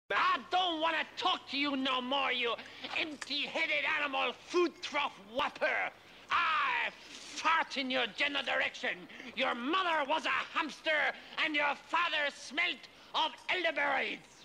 I don't want to talk to you no more, you empty-headed animal food trough whopper. I fart in your general direction. Your mother was a hamster, and your father smelt of elderberries.